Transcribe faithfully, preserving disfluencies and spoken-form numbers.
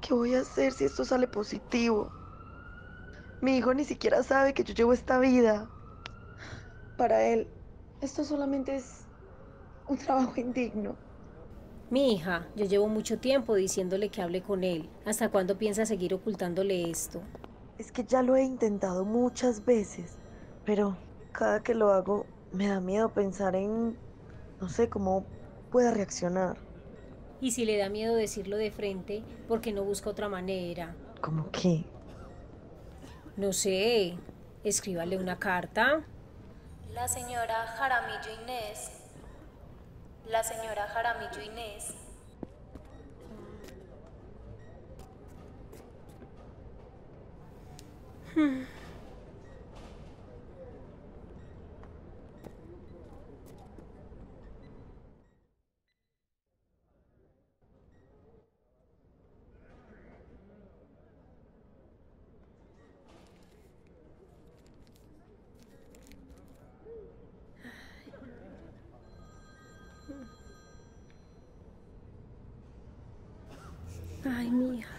¿Qué voy a hacer si esto sale positivo? Mi hijo ni siquiera sabe que yo llevo esta vida. Para él, esto solamente es un trabajo indigno. Mi hija, yo llevo mucho tiempo diciéndole que hable con él. ¿Hasta cuándo piensa seguir ocultándole esto? Es que ya lo he intentado muchas veces, pero cada que lo hago me da miedo pensar en, no sé, cómo pueda reaccionar. Y si le da miedo decirlo de frente, ¿por qué no busca otra manera? Como que, No sé, escríbale una carta. La señora Jaramillo Inés. La señora Jaramillo Inés. Ay, mi hija.